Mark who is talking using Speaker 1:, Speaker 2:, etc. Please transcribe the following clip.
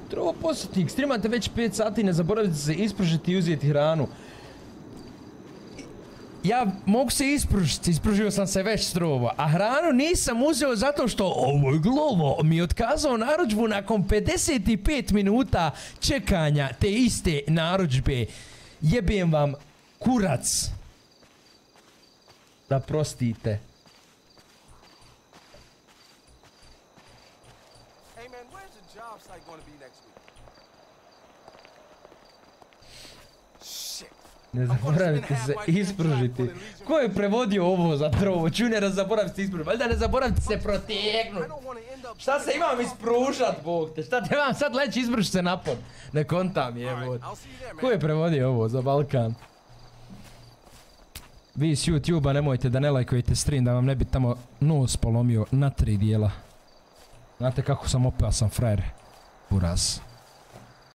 Speaker 1: Trovo posjetnik, streamate već 5 sati, ne zaboravite se ispružiti i uzeti hranu. Ja mogu se ispružiti, ispružio sam se već Trovo, a hranu nisam uzeo zato što ovoj Glovo mi je otkazao narudžbu nakon 55 minuta čekanja te iste narudžbe. Jebem vam kurac. Da prostite. Ne zaboravite se ispružiti. Ko je prevodio ovo za Trovo? Čunera, zaboravite se ispružiti. Valjda ne zaboravite se protegnuti. Šta se imam ispružat, Bog te? Šta te imam sad leći ispružiti se napod? Ne kontam jebot. Ko je prevodio ovo za Balkan? Vi s YouTube-a nemojte da ne lajkujete stream da vam ne bi tamo nos polomio na 3 dijela. Znate kako sam opasan frajer. Buraz.